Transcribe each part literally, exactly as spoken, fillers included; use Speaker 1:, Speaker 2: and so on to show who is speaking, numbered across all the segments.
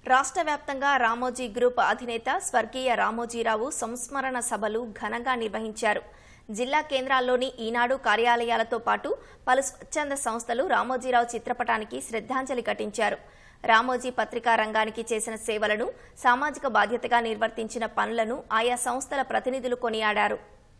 Speaker 1: రాష్ట్ర వ్యాప్తంగా రామోజీ గ్రూప్ అధినేత స్వర్గీయ రామోజీరావు సంస్మరణ సభలు ఘనంగా నిర్వహించారు. జిల్లా కేంద్రాల్లోని ఈనాడు కార్యాలయాలతో పాటు పలు స్వచ్ఛంద సంస్థలు రామోజీరావు చిత్రపటానికి శ్రద్ధాంజలి ఘటించారు. రామోజీ పత్రికా రంగానికి చేసిన సేవలను, సామాజిక బాధ్యతగా నిర్వర్తించిన పనులను ఆయా సంస్థల ప్రతినిధులు కొనియాడారు.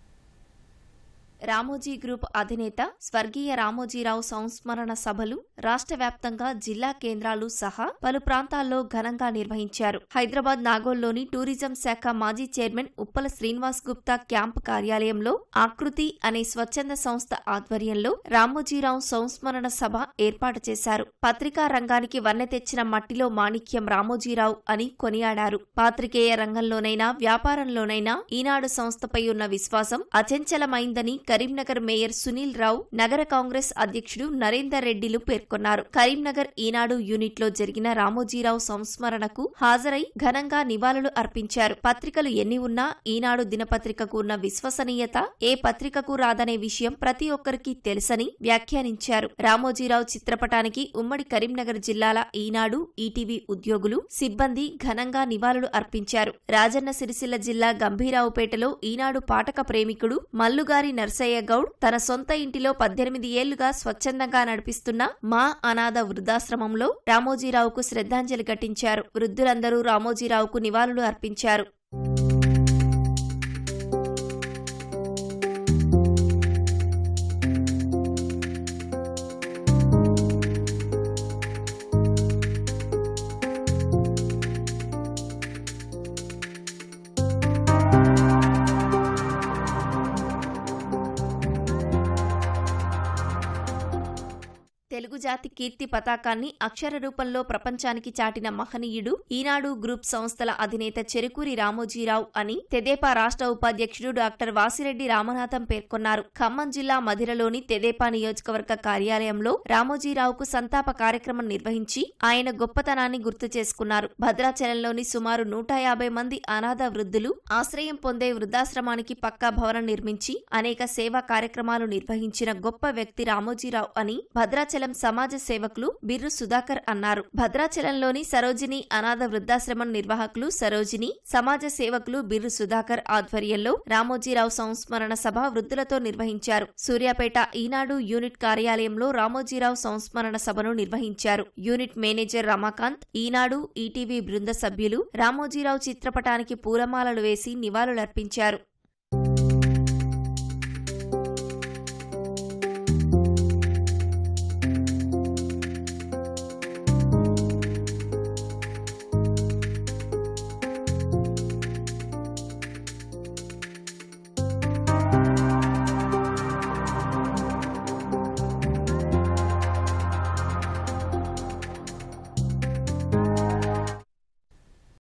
Speaker 1: రామోజీ గ్రూప్ అధినేత స్వర్గీయ రామోజీరావు సంస్మరణ సభలు రాష్ట్ర వ్యాప్తంగా జిల్లా కేంద్రాలు సహా పలు ప్రాంతాల్లో ఘనంగా నిర్వహించారు. హైదరాబాద్ నాగోల్లోని టూరిజం శాఖ మాజీ చైర్మన్ ఉప్పల శ్రీనివాస్ గుప్తా క్యాంపు కార్యాలయంలో ఆకృతి అనే స్వచ్ఛంద సంస్థ ఆధ్వర్యంలో రామోజీరావు సంస్మరణ సభ ఏర్పాటు చేశారు. పత్రికా రంగానికి వన్నె తెచ్చిన మట్టిలో మాణిక్యం రామోజీరావు అని కొనియాడారు. పాత్రికేయ రంగంలోనైనా వ్యాపారంలోనైనా ఈనాడు సంస్థపై ఉన్న విశ్వాసం అచంచలమైందని కరీంనగర్ మేయర్ సునీల్ రావు, నగర కాంగ్రెస్ అధ్యక్షుడు నరేందర్ రెడ్డిలు పేర్కొన్నారు. కరీంనగర్ ఈనాడు యూనిట్ లో జరిగిన రామోజీరావు సంస్మరణకు హాజరై ఘనంగా నివాళులు అర్పించారు. పత్రికలు ఎన్ని ఉన్నా ఈనాడు దినపత్రికకు ఉన్న విశ్వసనీయత ఏ పత్రికకు రాదనే విషయం ప్రతి ఒక్కరికి తెలుసని వ్యాఖ్యానించారు. రామోజీరావు చిత్రపటానికి ఉమ్మడి కరీంనగర్ జిల్లాల ఈనాడు, ఈటీవీ ఉద్యోగులు, సిబ్బంది ఘనంగా నివాళులు అర్పించారు. రాజన్న సిరిసిల్ల జిల్లా గంభీరావుపేటలో ఈనాడు పాఠక ప్రేమికుడు మల్లుగారి నర్సయ్య గౌడ్ తన సొంత ఇంటిలో పద్దెనిమిది ఏళ్లుగా స్వచ్ఛందంగా నడిపిస్తున్న మా అనాథ వృద్ధాశ్రమంలో రామోజీరావుకు శ్రద్ధాంజలి ఘటించారు. వృద్ధులందరూ రామోజీరావుకు నివాళులు అర్పించారు. తెలుగు జాతి కీర్తి పతాకాన్ని అక్షర రూపంలో ప్రపంచానికి చాటిన మహనీయుడు ఈనాడు గ్రూప్ సంస్థల అధినేత చెరుకూరి రామోజీరావు అని తెదేపా రాష్ట్ర ఉపాధ్యక్షుడు డాక్టర్ వాసిరెడ్డి రామనాథం పేర్కొన్నారు. ఖమ్మం జిల్లా మధిరలోని తెదేపా నియోజకవర్గ కార్యాలయంలో రామోజీరావుకు సంతాప కార్యక్రమం నిర్వహించి ఆయన గొప్పతనాన్ని గుర్తు చేసుకున్నారు. భద్రాచలంలోని సుమారు నూట యాభై మంది అనాథ వృద్ధులు ఆశ్రయం పొందే వృద్ధాశ్రమానికి పక్కా భవనం నిర్మించి అనేక సేవా కార్యక్రమాలు నిర్వహించిన గొప్ప వ్యక్తి రామోజీరావు అని భద్రాచలం సమాజ సేవకులు బిర్రు సుధాకర్ అన్నారు. భద్రాచలంలోని సరోజిని అనాథ వృద్ధాశ్రమం నిర్వాహకులు సరోజిని, సమాజ సేవకులు బిర్రు సుధాకర్ ఆధ్వర్యంలో రామోజీరావు సంస్మరణ సభ వృద్ధులతో నిర్వహించారు. సూర్యాపేట ఈనాడు యూనిట్ కార్యాలయంలో రామోజీరావు సంస్మరణ సభను నిర్వహించారు. Unit manager Ramakant, Eenadu, ETV బృంద సభ్యులు రామోజీరావు చిత్రపటానికి పూలమాలలు వేసి నివాళులర్పించారు.